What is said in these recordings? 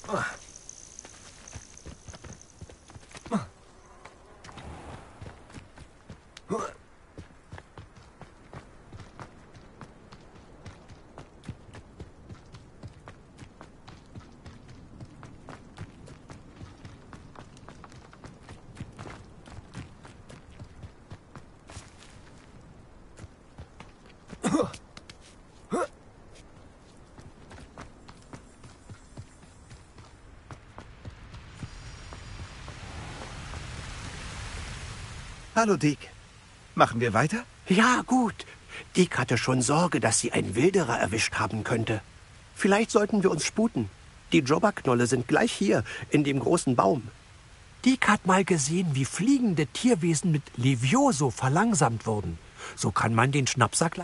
Hallo, Deke. Machen wir weiter? Ja, gut. Dick hatte schon Sorge, dass sie einen Wilderer erwischt haben könnte. Vielleicht sollten wir uns sputen. Die Jobberknolle sind gleich hier, in dem großen Baum. Dick hat mal gesehen, wie fliegende Tierwesen mit Levioso verlangsamt wurden. So kann man den Schnappsack...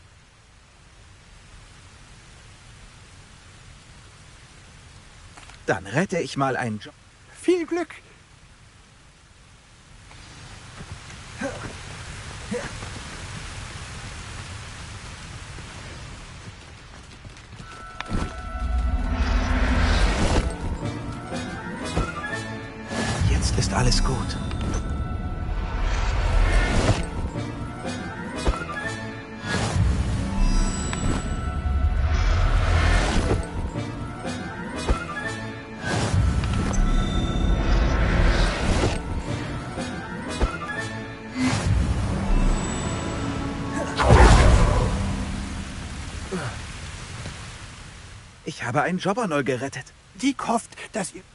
Dann rette ich mal einen Job. Viel Glück! Jetzt ist alles gut. Ich habe einen Jobbernoll gerettet. Dick hofft, dass ihr...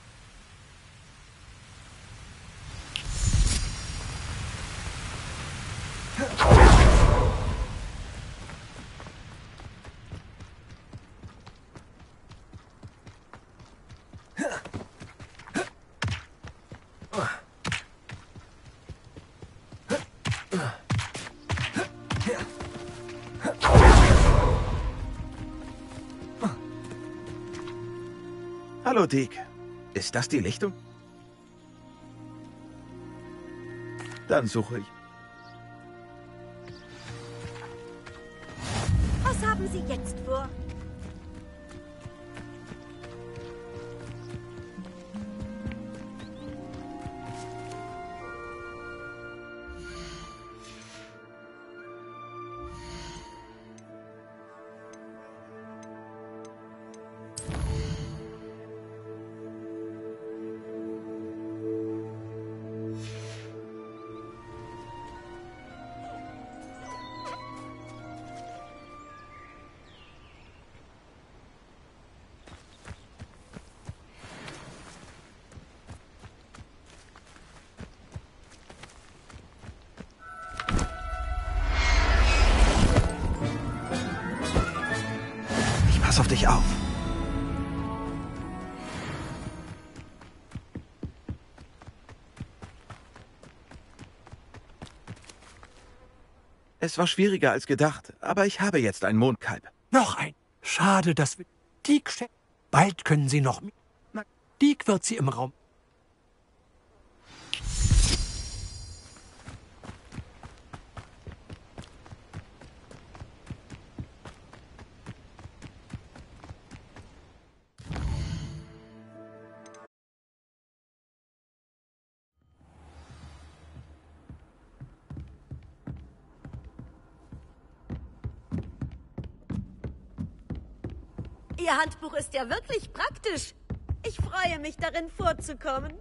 Hallo, Deke. Ist das die Lichtung? Dann suche ich. Was haben Sie jetzt vor? Pass auf dich auf. Es war schwieriger als gedacht, aber ich habe jetzt ein Mondkalb. Noch ein. Schade, dass wir... Dick... Bald können sie noch... Na, Dick wird sie im Raum... Ihr Handbuch ist ja wirklich praktisch. Ich freue mich, darin vorzukommen.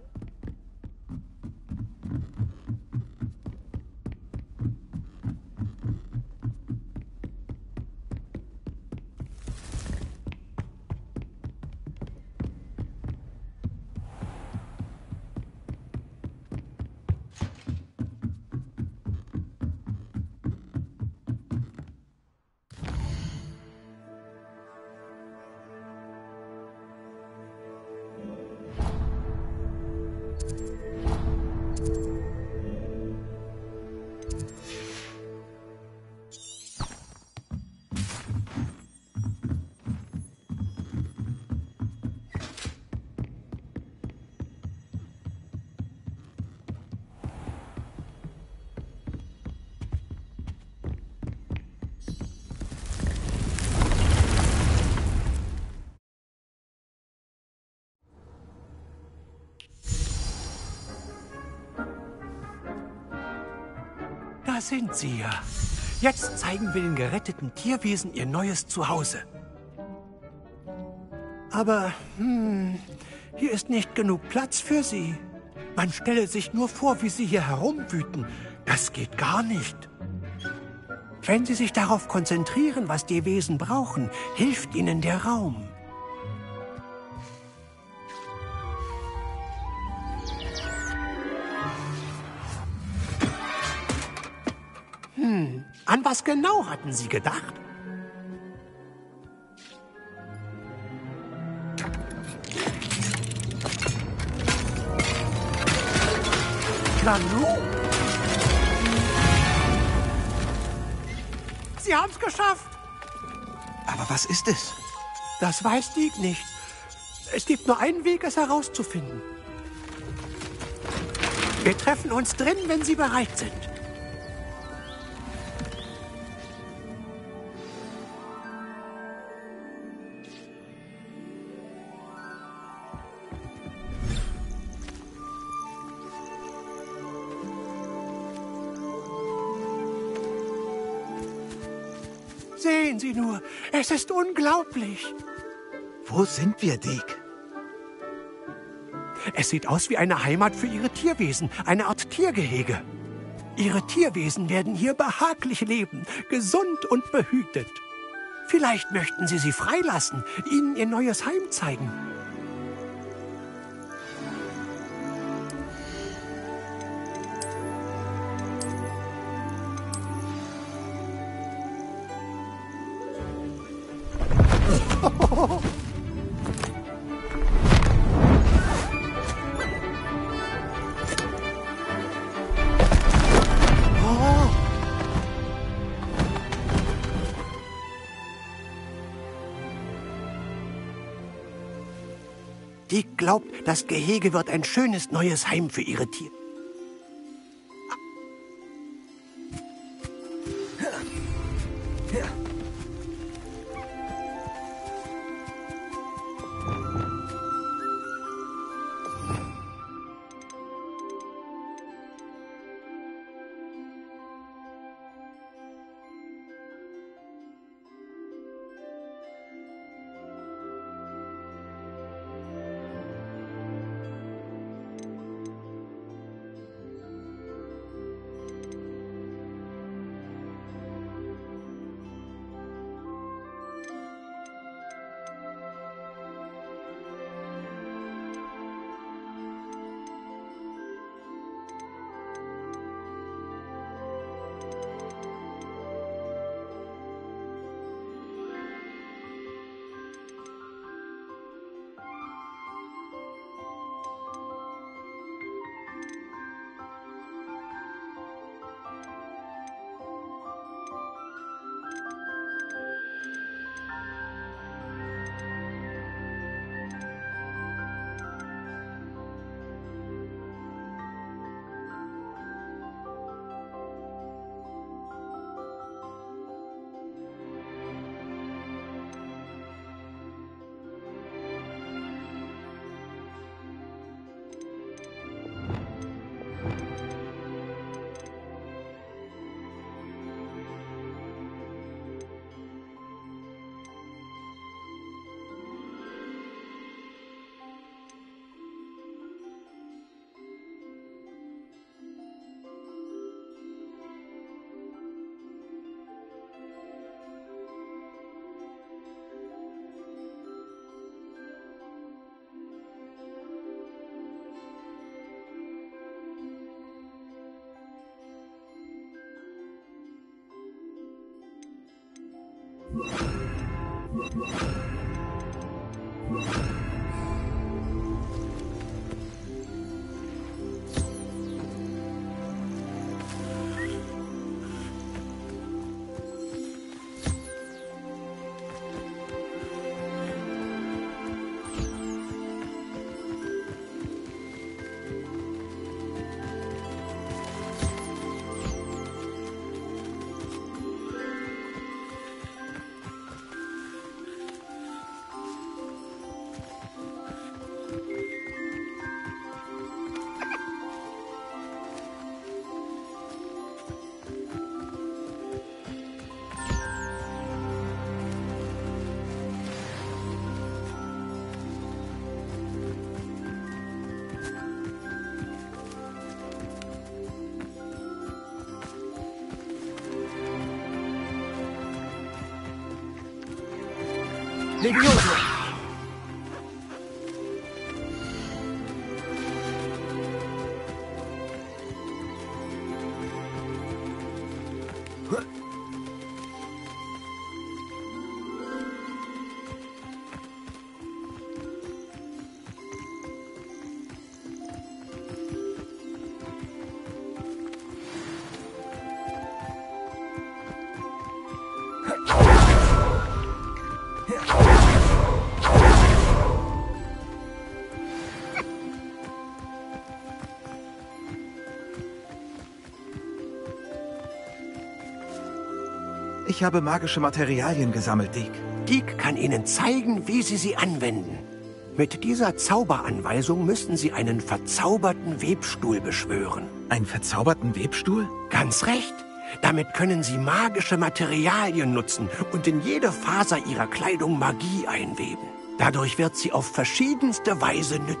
Da sind sie ja. Jetzt zeigen wir den geretteten Tierwesen ihr neues Zuhause. Aber, hier ist nicht genug Platz für sie. Man stelle sich nur vor, wie sie hier herumwüten. Das geht gar nicht. Wenn Sie sich darauf konzentrieren, was die Wesen brauchen, hilft ihnen der Raum. An was genau hatten Sie gedacht? Nanu? Sie haben es geschafft. Aber was ist es? Das weiß Deke nicht. Es gibt nur einen Weg, es herauszufinden. Wir treffen uns drin, wenn Sie bereit sind. Sehen Sie nur, es ist unglaublich. Wo sind wir, Deke? Es sieht aus wie eine Heimat für Ihre Tierwesen, eine Art Tiergehege. Ihre Tierwesen werden hier behaglich leben, gesund und behütet. Vielleicht möchten Sie sie freilassen, ihnen ihr neues Heim zeigen. Die glaubt, das Gehege wird ein schönes neues Heim für ihre Tiere. Levioso! Ich habe magische Materialien gesammelt, Deke. Deke kann Ihnen zeigen, wie Sie sie anwenden. Mit dieser Zauberanweisung müssen Sie einen verzauberten Webstuhl beschwören. Einen verzauberten Webstuhl? Ganz recht. Damit können Sie magische Materialien nutzen und in jede Faser Ihrer Kleidung Magie einweben. Dadurch wird sie auf verschiedenste Weise nützlich.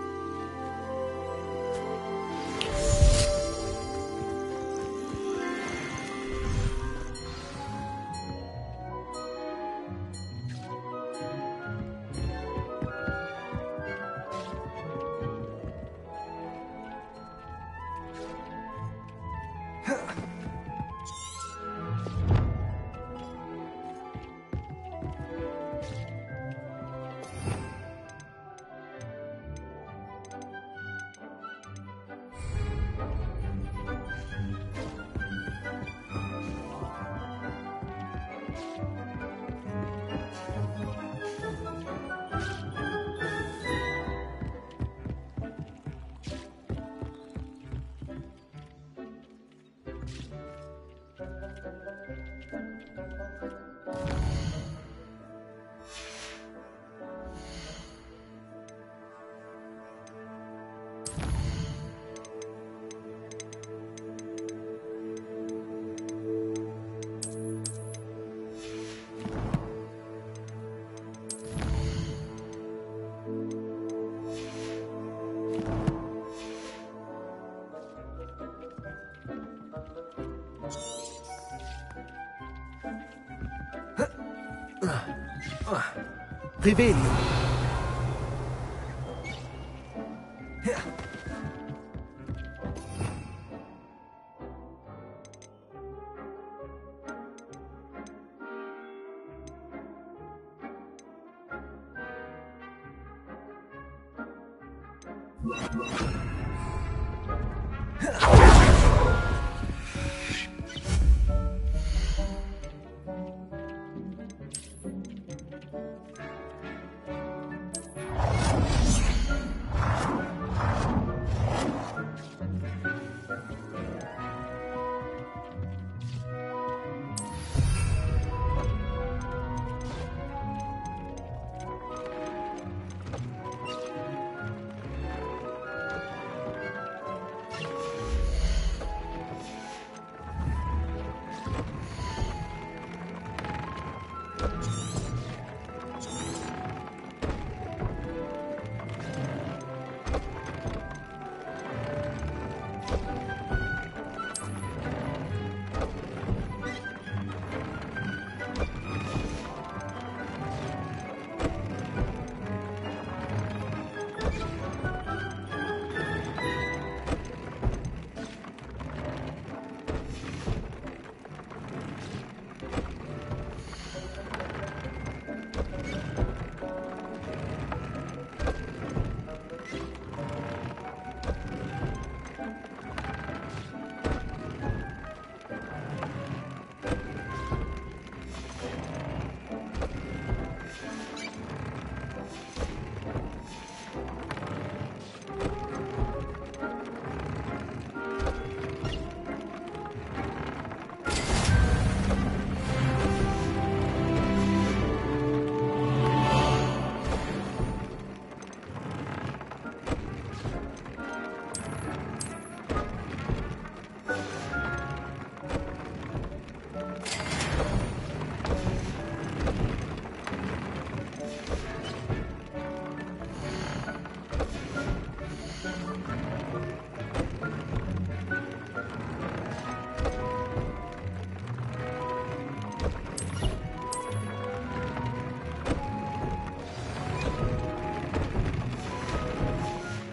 Revelio.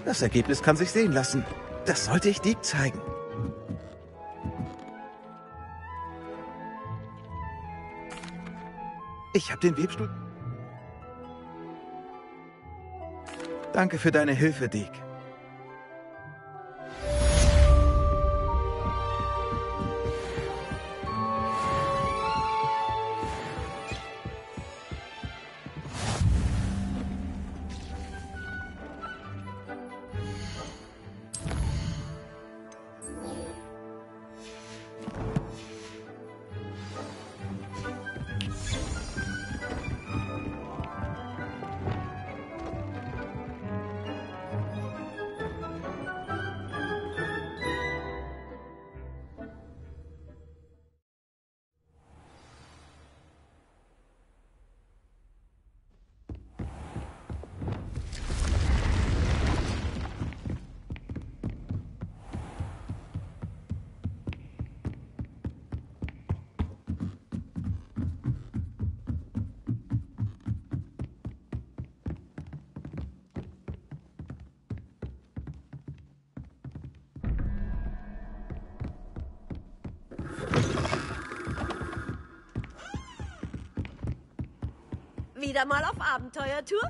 Das Ergebnis kann sich sehen lassen. Das sollte ich Deke zeigen. Ich habe den Webstuhl... Danke für deine Hilfe, Deke. Wieder mal auf Abenteuertour?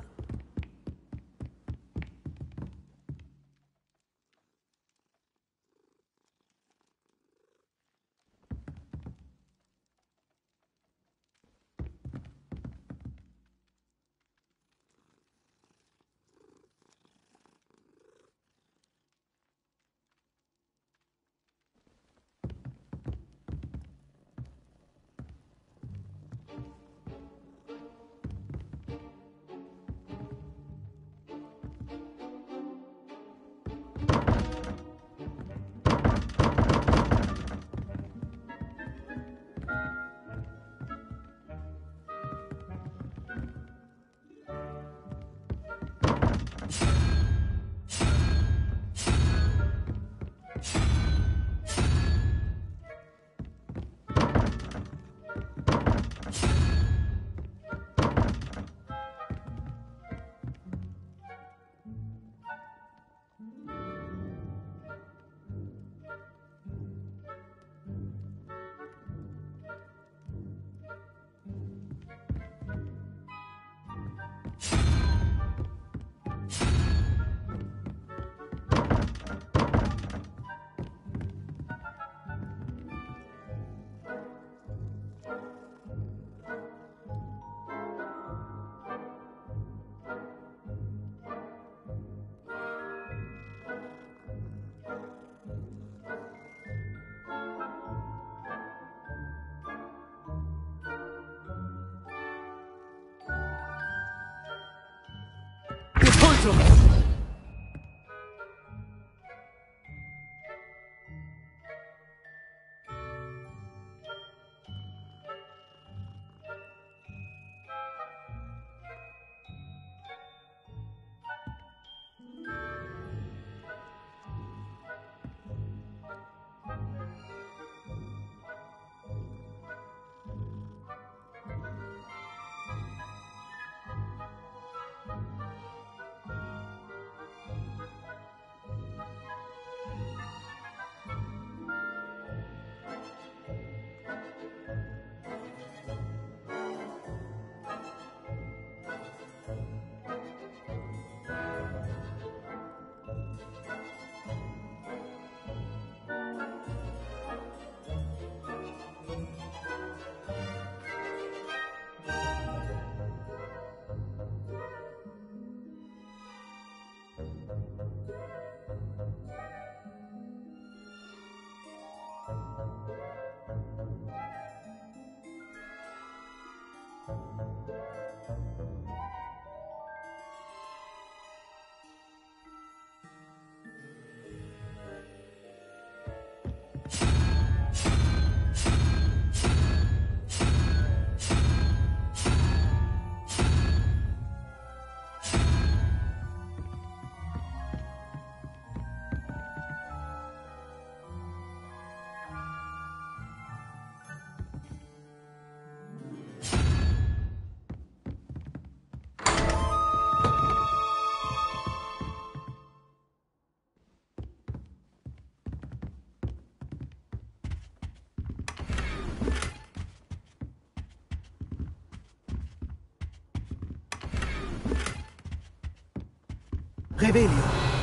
Revelio.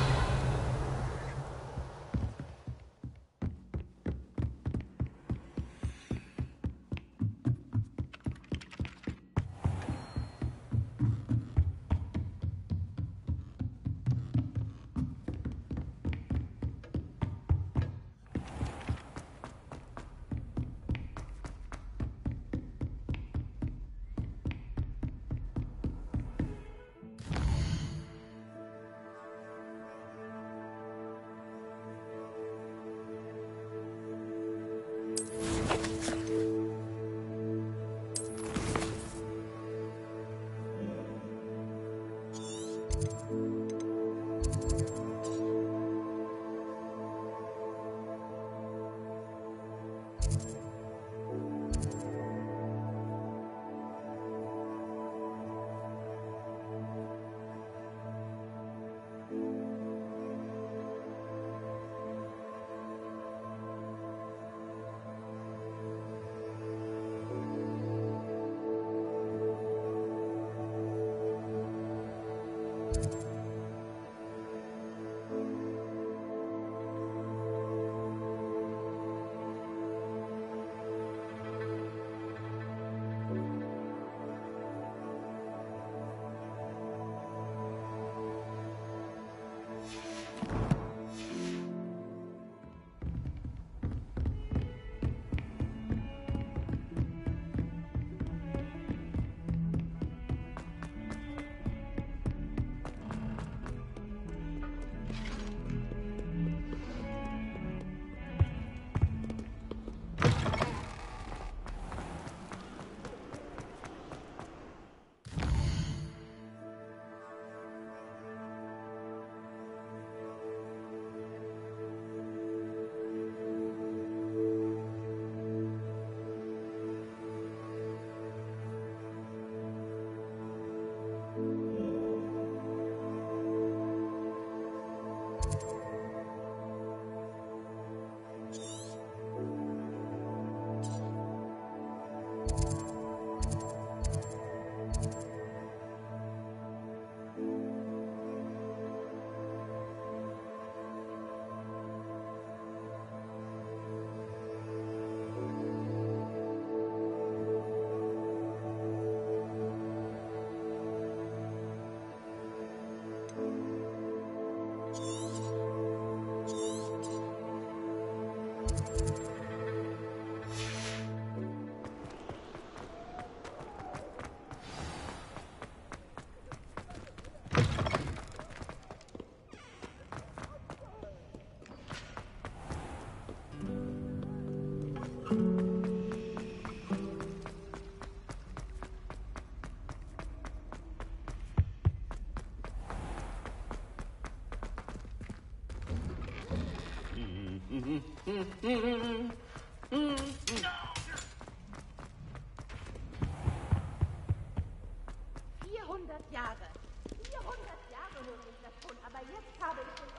Jahre. 400 Jahre höre ich das schon, aber jetzt habe ich den...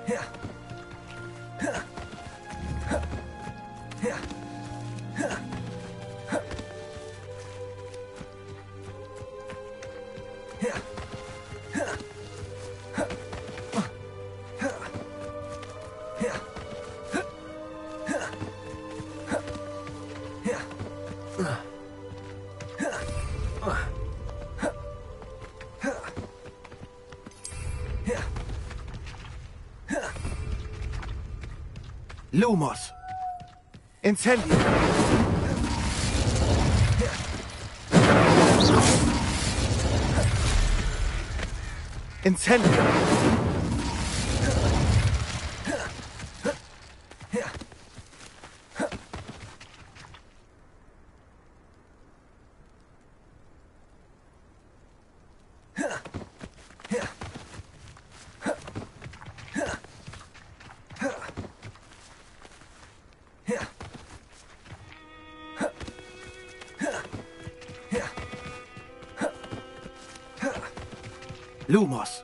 Lumos. Incendio. Incendio. Lumos.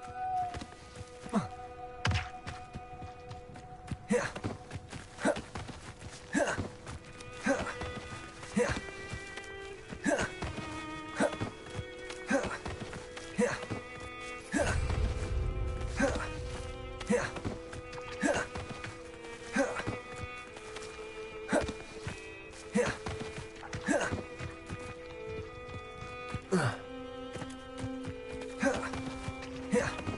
Yeah.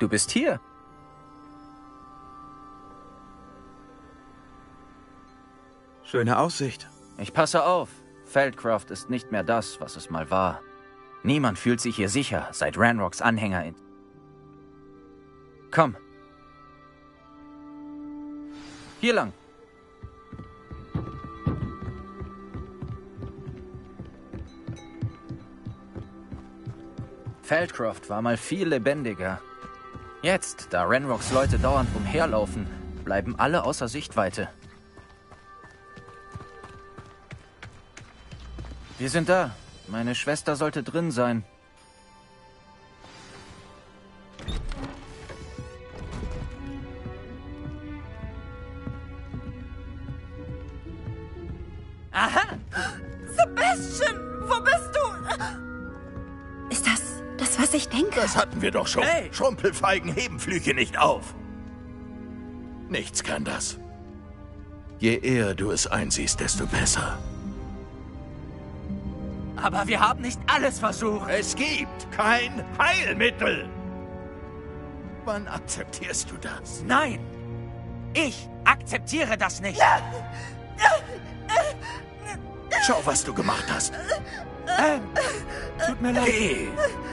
Du bist hier. Schöne Aussicht. Ich passe auf. Feldcroft ist nicht mehr das, was es mal war. Niemand fühlt sich hier sicher, seit Ranrocks Anhänger in... Komm. Hier lang. Feldcroft war mal viel lebendiger. Jetzt, da Ranrocks Leute dauernd umherlaufen, bleiben alle außer Sichtweite. Wir sind da. Meine Schwester sollte drin sein. Aha! Sebastian, wo bist du? Ist das, was ich denke? Das hatten wir doch schon. Hey! Schrumpelfeigen heben Flüche nicht auf. Nichts kann das. Je eher du es einsiehst, desto besser. Aber wir haben nicht alles versucht. Es gibt kein Heilmittel. Wann akzeptierst du das? Nein! Ich akzeptiere das nicht. Schau, was du gemacht hast. Tut mir leid. Geh.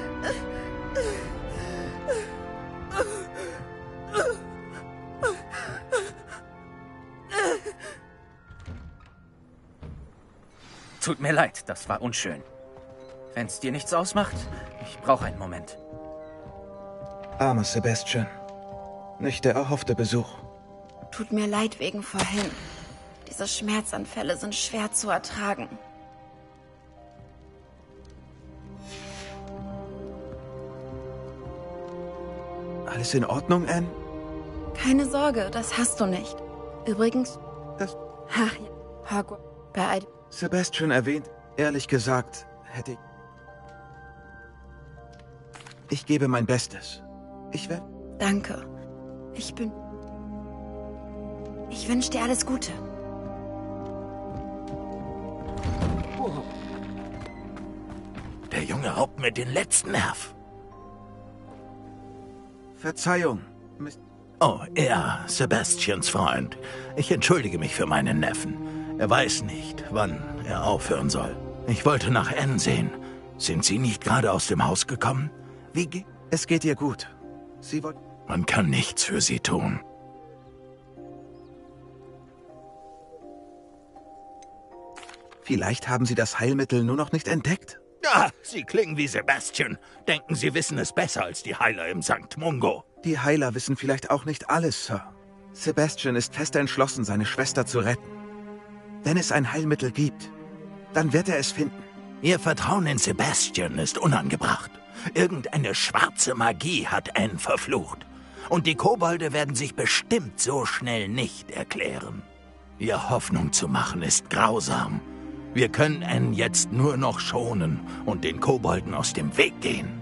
Tut mir leid, das war unschön. Wenn's dir nichts ausmacht, ich brauche einen Moment. Armer Sebastian. Nicht der erhoffte Besuch. Tut mir leid wegen vorhin. Diese Schmerzanfälle sind schwer zu ertragen. Alles in Ordnung, Anne? Keine Sorge, das hast du nicht. Übrigens... Das... Ach ja, Hogwarts. Bei Sebastian erwähnt, ehrlich gesagt, hätte ich... Ich gebe mein Bestes. Ich werde... Danke. Ich wünsche dir alles Gute. Der Junge raubt mir den letzten Nerv. Verzeihung, Miss... Oh, er, Sebastians Freund. Ich entschuldige mich für meinen Neffen. Er weiß nicht, wann er aufhören soll. Ich wollte nach Anne sehen. Sind Sie nicht gerade aus dem Haus gekommen? Wie geht... Es geht ihr gut. Sie wollte... Man kann nichts für sie tun. Vielleicht haben Sie das Heilmittel nur noch nicht entdeckt. Ah, Sie klingen wie Sebastian. Denken, Sie wissen es besser als die Heiler im St. Mungo. Die Heiler wissen vielleicht auch nicht alles, Sir. Sebastian ist fest entschlossen, seine Schwester zu retten. Wenn es ein Heilmittel gibt, dann wird er es finden. Ihr Vertrauen in Sebastian ist unangebracht. Irgendeine schwarze Magie hat Anne verflucht. Und die Kobolde werden sich bestimmt so schnell nicht erklären. Ihr Hoffnung zu machen ist grausam. Wir können Anne jetzt nur noch schonen und den Kobolden aus dem Weg gehen.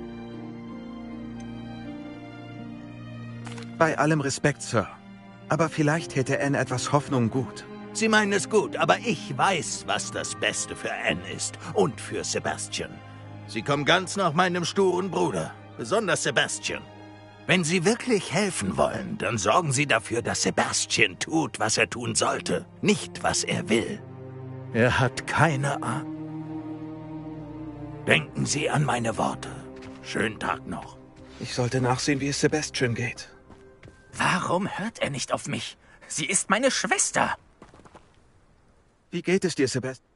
Bei allem Respekt, Sir. Aber vielleicht hätte Anne etwas Hoffnung gut. Sie meinen es gut, aber ich weiß, was das Beste für Anne ist und für Sebastian. Sie kommen ganz nach meinem sturen Bruder, besonders Sebastian. Wenn Sie wirklich helfen wollen, dann sorgen Sie dafür, dass Sebastian tut, was er tun sollte, nicht was er will. Er hat keine Ahnung. Denken Sie an meine Worte. Schönen Tag noch. Ich sollte nachsehen, wie es Sebastian geht. Warum hört er nicht auf mich? Sie ist meine Schwester. Wie geht es dir, Sebastian?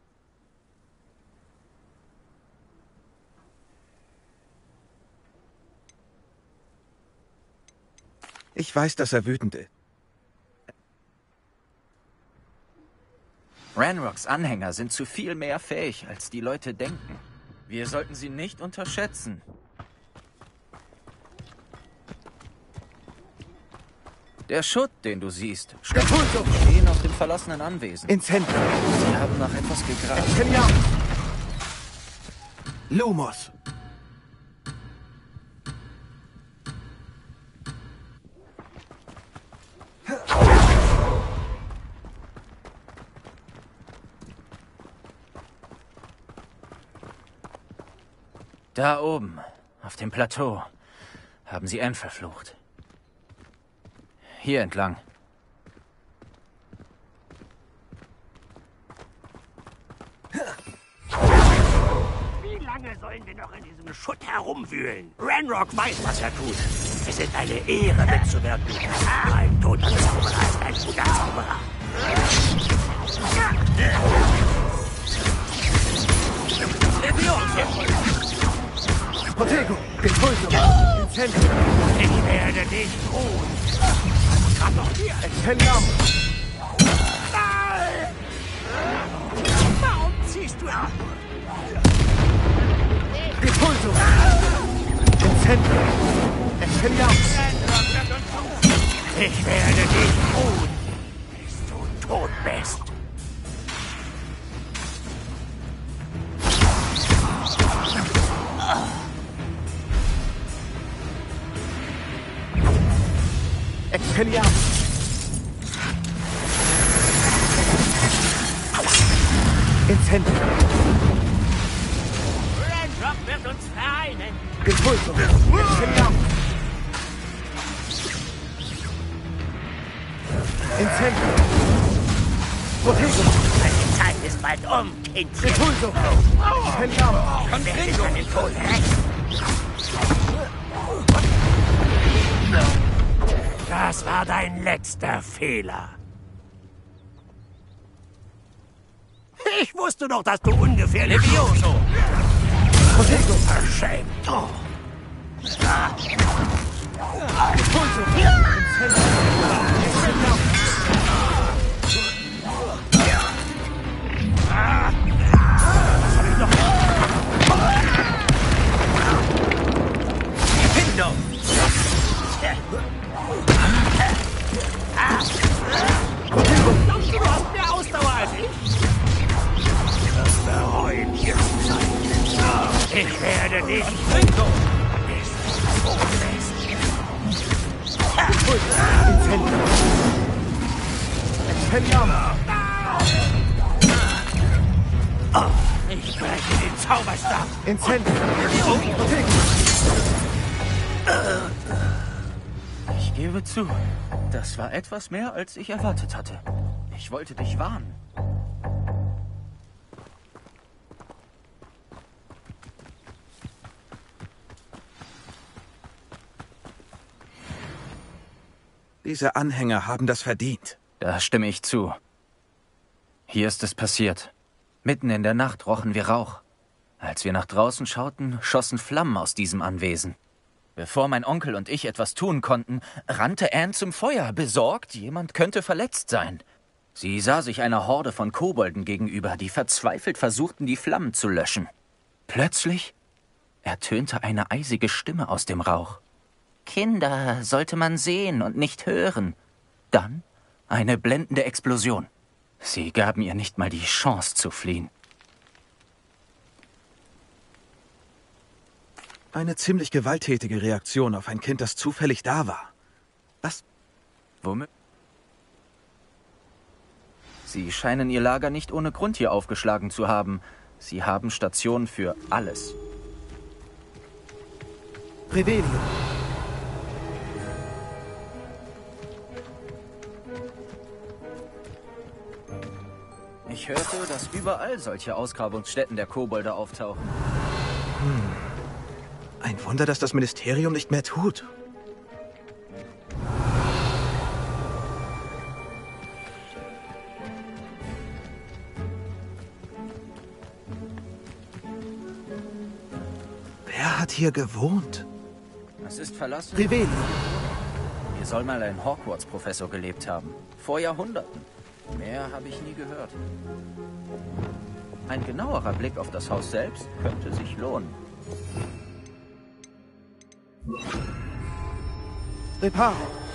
Ich weiß, dass er wütend ist. Ranrocks Anhänger sind zu viel mehr fähig, als die Leute denken. Wir sollten sie nicht unterschätzen. Der Schutt, den du siehst, steckt stehen auf dem verlassenen Anwesen. Ins Zentrum. Sie haben nach etwas gegraben. Genial. Lumos. Da oben, auf dem Plateau. Haben sie Anne verflucht. Hier entlang. Wie lange sollen wir noch in diesem Schutt herumwühlen? Ranrock weiß, was er tut. Es ist eine Ehre, mitzuwirken. Ein toter Zauberer ist ein guter Zauberer. Protego, Impulso, Incendio. Ich werde dich ruhen. Komm doch hier. Expelliarmus. Nein! Warum ziehst du ab? Impulso. Incendio. Expelliarmus. Ich werde dich ruhen, bis du tot bist. Expelliarmus. Incendio. Ranrock wird uns vereinen. Impulso. Expelliarmus. Incendio. Protego. Deine Zeit ist bald Kindchen. Impulso. Expelliarmus. Komm, wer ist an den Tod recht? Das war dein letzter Fehler. Ich wusste doch, dass du ungefährlich... Levioso! Protego. Verschämt. Oh. Impulso. Incendio. Expelliarmus. Findung! Glaubst du, du hast mehr Ausdauer als ich? Das bereuen hier zu sein. Ich werde dich Findung! bis du tot bist. Incendio. Expelliarmus. Ich breche den Zauberstab. Incendio. Protego. Ich gebe zu, das war etwas mehr, als ich erwartet hatte. Ich wollte dich warnen. Diese Anhänger haben das verdient. Da stimme ich zu. Hier ist es passiert. Mitten in der Nacht rochen wir Rauch. Als wir nach draußen schauten, schossen Flammen aus diesem Anwesen. Bevor mein Onkel und ich etwas tun konnten, rannte Anne zum Feuer, besorgt, jemand könnte verletzt sein. Sie sah sich einer Horde von Kobolden gegenüber, die verzweifelt versuchten, die Flammen zu löschen. Plötzlich ertönte eine eisige Stimme aus dem Rauch. Kinder sollte man sehen und nicht hören. Dann eine blendende Explosion. Sie gaben ihr nicht mal die Chance zu fliehen. Eine ziemlich gewalttätige Reaktion auf ein Kind, das zufällig da war. Was? Womit? Sie scheinen ihr Lager nicht ohne Grund hier aufgeschlagen zu haben. Sie haben Stationen für alles. Revelio. Ich hörte, dass überall solche Ausgrabungsstätten der Kobolde auftauchen. Ein Wunder, dass das Ministerium nicht mehr tut. Wer hat hier gewohnt? Es ist verlassen. Revelio. Hier soll mal ein Hogwarts-Professor gelebt haben. Vor Jahrhunderten. Mehr habe ich nie gehört. Ein genauerer Blick auf das Haus selbst könnte sich lohnen. Reparo.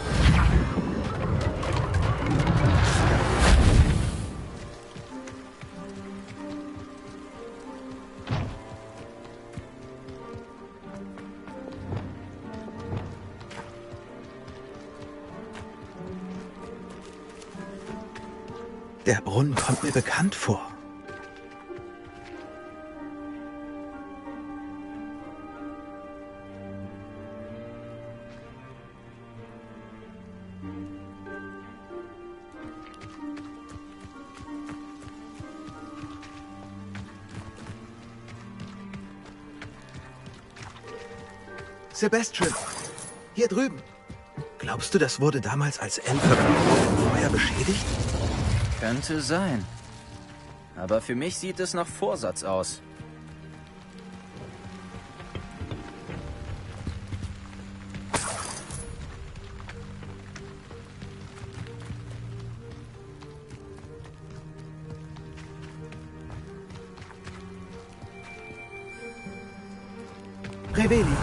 Der Brunnen kommt mir bekannt vor. Sebastian, hier drüben. Glaubst du, das wurde damals als El verflucht im Feuer beschädigt? Könnte sein. Aber für mich sieht es nach Vorsatz aus. Revelio.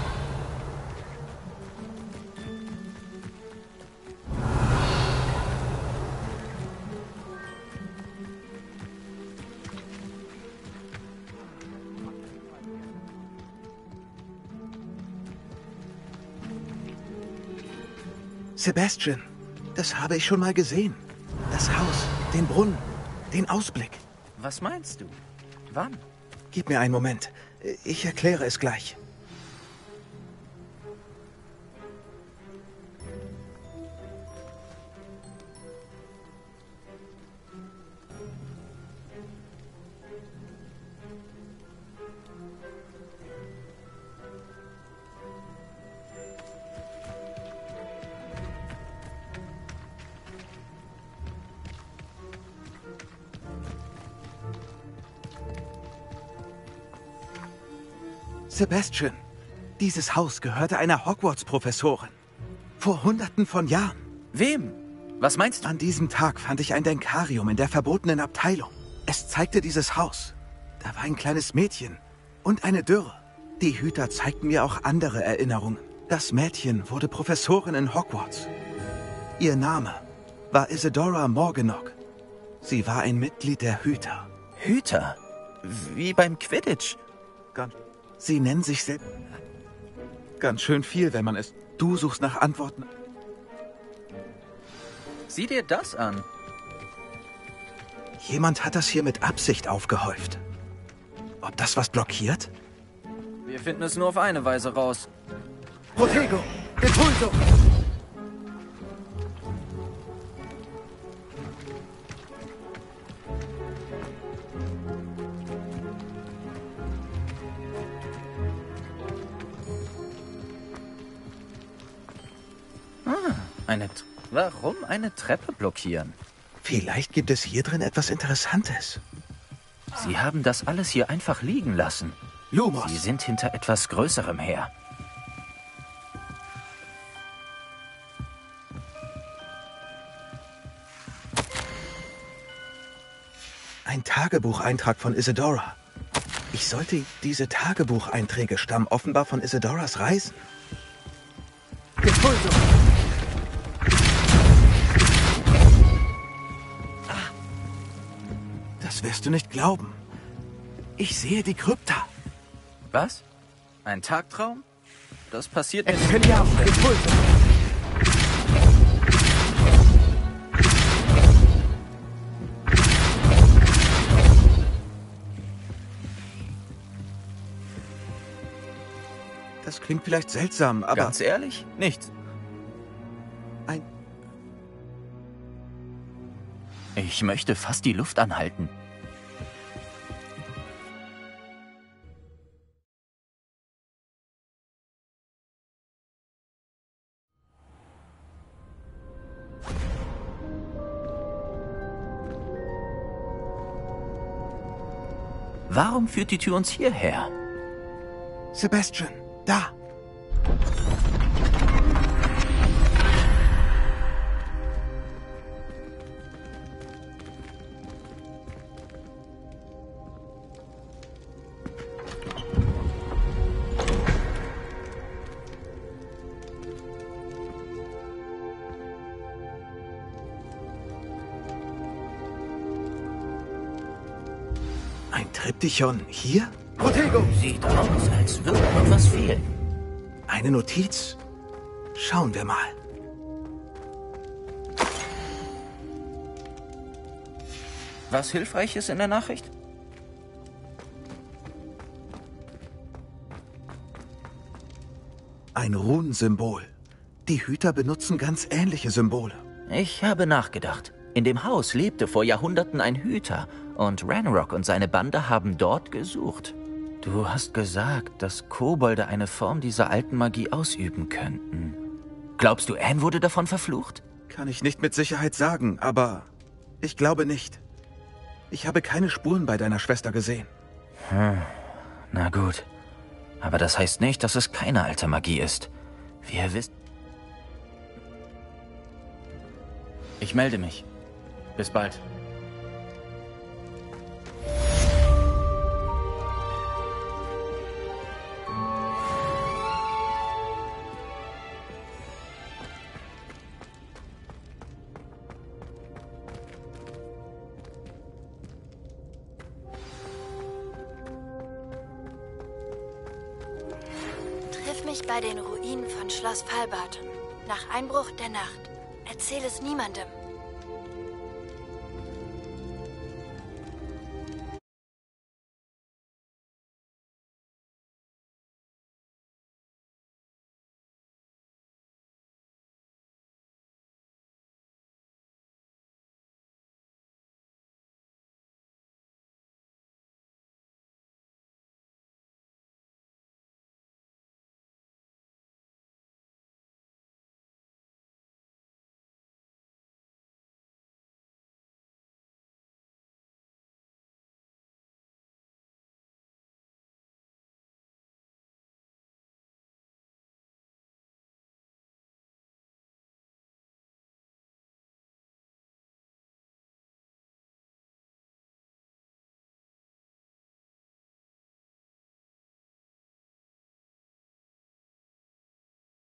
Sebastian, das habe ich schon mal gesehen. Das Haus, den Brunnen, den Ausblick. Was meinst du? Wann? Gib mir einen Moment. Ich erkläre es gleich. Sebastian, dieses Haus gehörte einer Hogwarts-Professorin. Vor Hunderten von Jahren. Wem? Was meinst du? An diesem Tag fand ich ein Denkarium in der verbotenen Abteilung. Es zeigte dieses Haus. Da war ein kleines Mädchen und eine Dürre. Die Hüter zeigten mir auch andere Erinnerungen. Das Mädchen wurde Professorin in Hogwarts. Ihr Name war Isidora Morganach. Sie war ein Mitglied der Hüter. Hüter? Wie beim Quidditch? Sie nennen sich selbst... Ganz schön viel, wenn man es... Du suchst nach Antworten. Sieh dir das an. Jemand hat das hier mit Absicht aufgehäuft. Ob das was blockiert? Wir finden es nur auf eine Weise raus. Protego! Impulso! Warum eine Treppe blockieren? Vielleicht gibt es hier drin etwas Interessantes. Sie haben das alles hier einfach liegen lassen. Lumos! Sie sind hinter etwas Größerem her. Ein Tagebucheintrag von Isidora. Ich sollte... Diese Tagebucheinträge stammen offenbar von Isidoras Reisen. Impulso! Das wirst du nicht glauben. Ich sehe die Krypta. Was? Ein Tagtraum? Das passiert mir Expelliarmus, Impulso! Das klingt vielleicht seltsam, aber... Ganz ehrlich? Nichts. Ich möchte fast die Luft anhalten. Warum führt die Tür uns hierher? Sebastian, da! Ein Triptychon hier? Protego! Sieht aus, als würde etwas fehlen. Eine Notiz? Schauen wir mal. Was Hilfreiches in der Nachricht? Ein Runensymbol. Die Hüter benutzen ganz ähnliche Symbole. Ich habe nachgedacht. In dem Haus lebte vor Jahrhunderten ein Hüter und Ranrock und seine Bande haben dort gesucht. Du hast gesagt, dass Kobolde eine Form dieser alten Magie ausüben könnten. Glaubst du, Anne wurde davon verflucht? Kann ich nicht mit Sicherheit sagen, aber ich glaube nicht. Ich habe keine Spuren bei deiner Schwester gesehen. Na gut. Aber das heißt nicht, dass es keine alte Magie ist. Wie ihr wisst... Ich melde mich. Bis bald. Triff mich bei den Ruinen von Schloss Falbaton. Nach Einbruch der Nacht. Erzähl es niemandem.